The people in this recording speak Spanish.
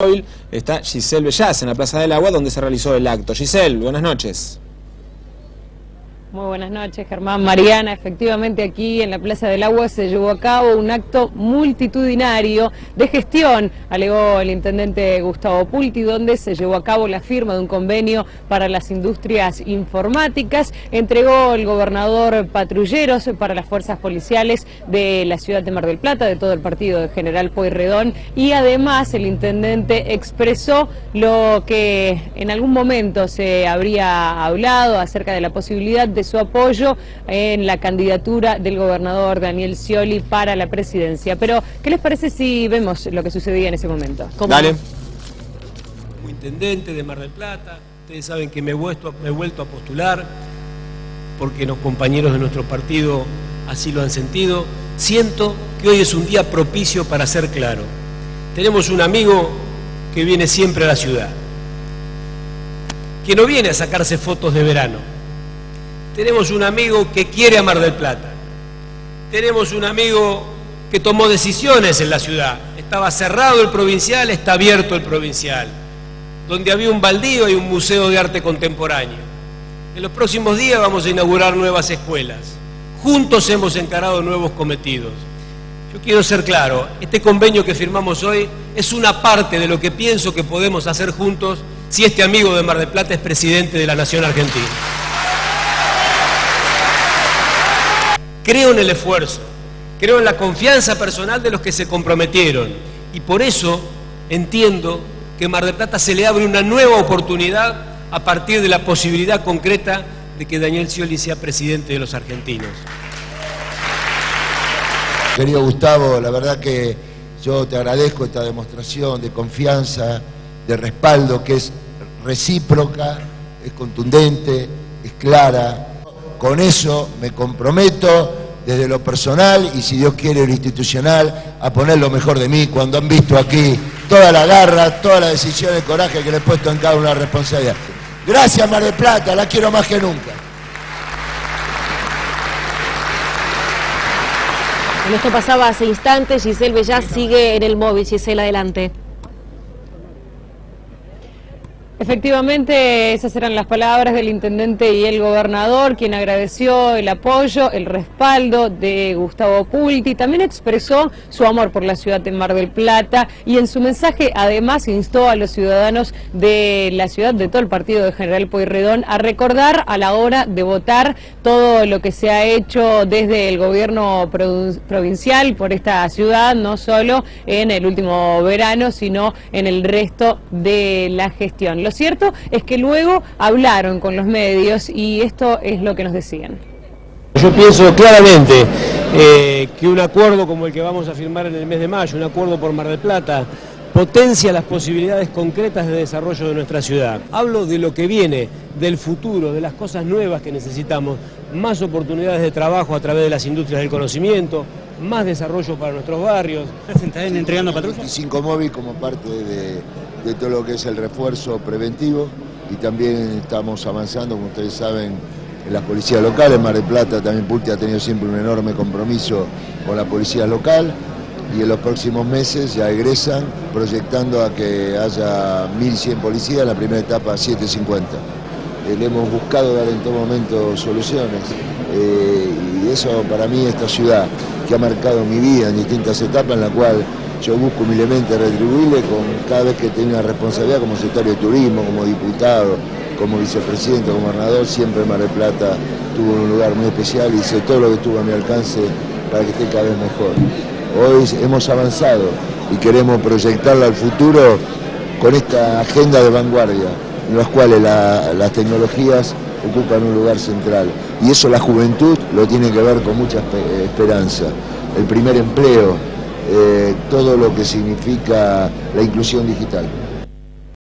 Está Giselle Bellaz en la Plaza del Agua, donde se realizó el acto. Giselle, buenas noches. Muy buenas noches, Germán, Mariana. Efectivamente, aquí en la Plaza del Agua se llevó a cabo un acto multitudinario de gestión, alegó el intendente Gustavo Pulti, donde se llevó a cabo la firma de un convenio para las industrias informáticas. Entregó el gobernador patrulleros para las fuerzas policiales de la ciudad de Mar del Plata, de todo el partido de General Pueyrredón, y además el intendente expresó lo que en algún momento se habría hablado acerca de la posibilidad de su apoyo en la candidatura del gobernador Daniel Scioli para la presidencia. Pero, ¿qué les parece si vemos lo que sucedía en ese momento? Dale. Como intendente de Mar del Plata, ustedes saben que me he vuelto a postular porque los compañeros de nuestro partido así lo han sentido. Siento que hoy es un día propicio para ser claro. Tenemos un amigo que viene siempre a la ciudad, que no viene a sacarse fotos de verano. Tenemos un amigo que quiere a Mar del Plata. Tenemos un amigo que tomó decisiones en la ciudad. Estaba cerrado el provincial, está abierto el provincial. Donde había un baldío hay un museo de arte contemporáneo. En los próximos días vamos a inaugurar nuevas escuelas. Juntos hemos encarado nuevos cometidos. Yo quiero ser claro, este convenio que firmamos hoy es una parte de lo que pienso que podemos hacer juntos si este amigo de Mar del Plata es presidente de la Nación Argentina. Creo en el esfuerzo, creo en la confianza personal de los que se comprometieron y por eso entiendo que Mar del Plata se le abre una nueva oportunidad a partir de la posibilidad concreta de que Daniel Scioli sea presidente de los argentinos. Querido Gustavo, la verdad que yo te agradezco esta demostración de confianza, de respaldo que es recíproca, es contundente, es clara. Con eso me comprometo desde lo personal y si Dios quiere lo institucional a poner lo mejor de mí cuando han visto aquí toda la garra, toda la decisión y coraje que le he puesto en cada una responsabilidad. Gracias Mar del Plata, la quiero más que nunca. Bueno, esto pasaba hace instantes, Giselle Bellaz sigue en el móvil. Giselle, adelante. Efectivamente, esas eran las palabras del intendente y el gobernador, quien agradeció el apoyo, el respaldo de Gustavo Pulti. También expresó su amor por la ciudad de Mar del Plata y en su mensaje además instó a los ciudadanos de la ciudad, de todo el partido de General Pueyrredón, a recordar a la hora de votar todo lo que se ha hecho desde el gobierno provincial por esta ciudad, no solo en el último verano, sino en el resto de la gestión. Lo cierto es que luego hablaron con los medios y esto es lo que nos decían. Yo pienso claramente que un acuerdo como el que vamos a firmar en el mes de mayo, un acuerdo por Mar del Plata, potencia las posibilidades concretas de desarrollo de nuestra ciudad. Hablo de lo que viene, del futuro, de las cosas nuevas que necesitamos, más oportunidades de trabajo a través de las industrias del conocimiento, más desarrollo para nuestros barrios. ¿Están entregando patrullas? 25 móviles como parte de todo lo que es el refuerzo preventivo y también estamos avanzando, como ustedes saben, en las policías locales. Mar del Plata también Pulti ha tenido siempre un enorme compromiso con la policía local y en los próximos meses ya egresan proyectando a que haya 1.100 policías, en la primera etapa 750. Le hemos buscado dar en todo momento soluciones y eso para mí esta ciudad que ha marcado mi vida en distintas etapas en la cual yo busco humildemente retribuirle con cada vez que tengo una responsabilidad como secretario de turismo, como diputado, como vicepresidente, como gobernador, siempre Mar del Plata tuvo un lugar muy especial y hice todo lo que estuvo a mi alcance para que esté cada vez mejor. Hoy hemos avanzado y queremos proyectarla al futuro con esta agenda de vanguardia, en las cuales las tecnologías ocupan un lugar central. Y eso la juventud lo tiene que ver con mucha esperanza. El primer empleo, todo lo que significa la inclusión digital.